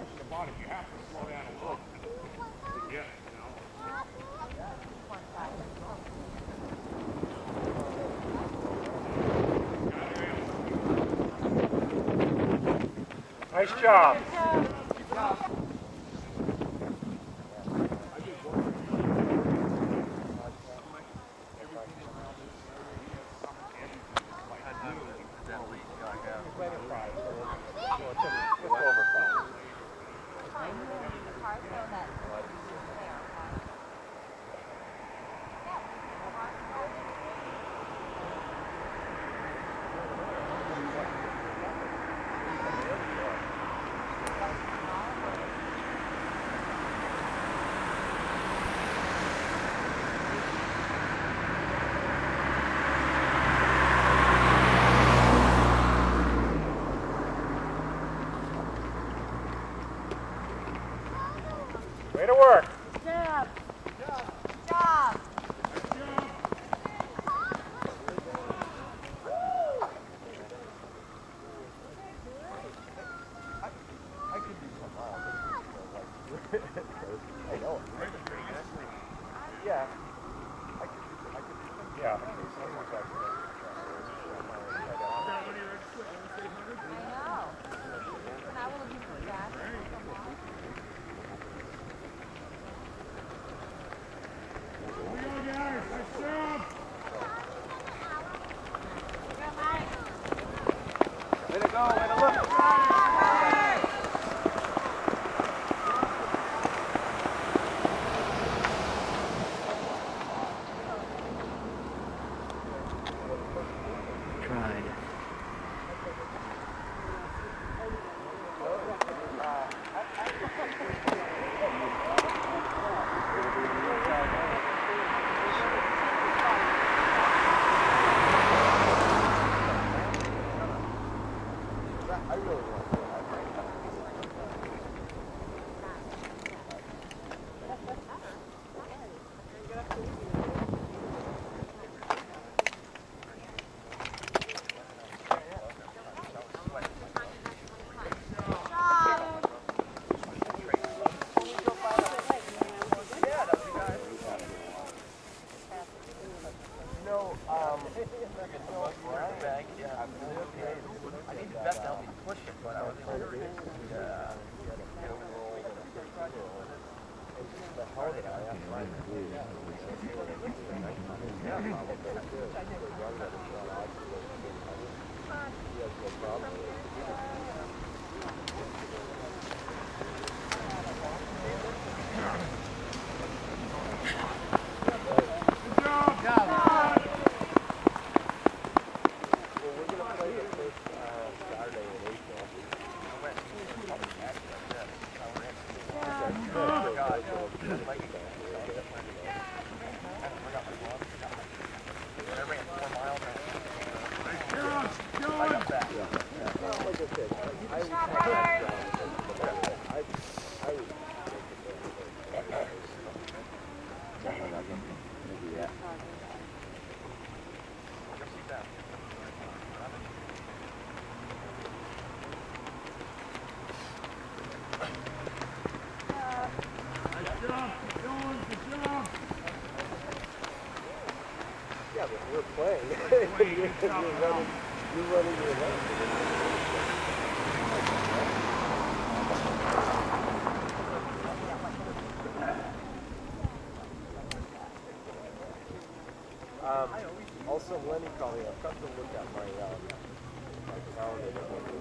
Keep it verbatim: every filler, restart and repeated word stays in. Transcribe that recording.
Nice job. Way to work. Good job. Good job. Good job. I could do some miles. I know it. Yeah. I could do I could do some. Yeah. I know. And I will looking for that. Way to go, way to look. Tried. I really want to. No, um, no, brown bag, yeah, I'm okay. I need the vet to help me push it, but I was able to get uh, get over roll and a roll. It's the hell that I have to find. Yeah, Yeah, but we're playing. you're, you're running, you're running your left. Um, also, Lenny called me. I've got to look at my, um, my calendar.